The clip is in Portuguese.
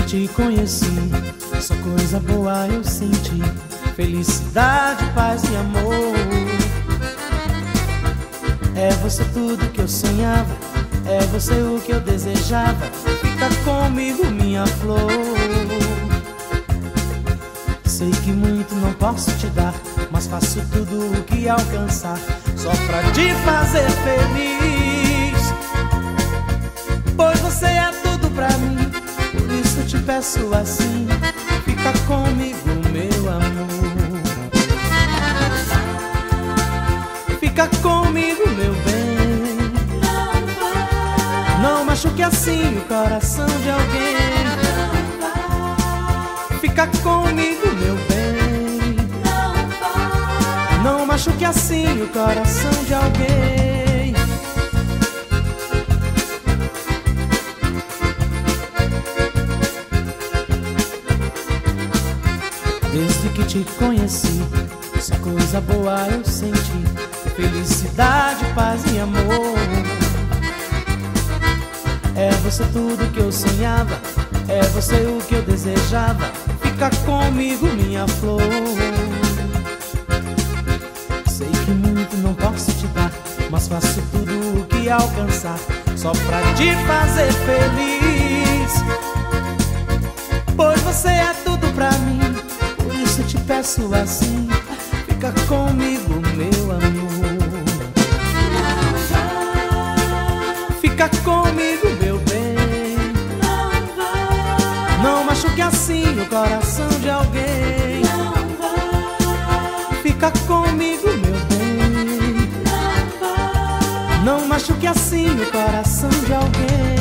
te conheci, só coisa boa eu senti. Felicidade, paz e amor. É você tudo que eu sonhava, é você o que eu desejava. Fica comigo, minha flor. Sei que muito não posso te dar, mas faço tudo o que alcançar, só pra te fazer feliz. Pois você é tudo pra mim, por isso te peço assim: fica comigo, meu amor. Fica comigo, meu bem. Não machuque assim o coração de alguém. Fica comigo, meu bem. Não machuque assim o coração de alguém. Desde que te conheci, só coisa boa eu senti. Felicidade, paz e amor. É você tudo que eu sonhava, é você o que eu desejava. Fica comigo, minha flor. Sei que muito não posso te dar, mas faço tudo o que alcançar, só pra te fazer feliz. Pois você é tudo pra mim, por isso te peço assim: fica comigo, meu amor. Fica comigo, meu bem. Não machuque assim o coração de alguém. Fica comigo, meu bem. Não machuque assim o coração de alguém.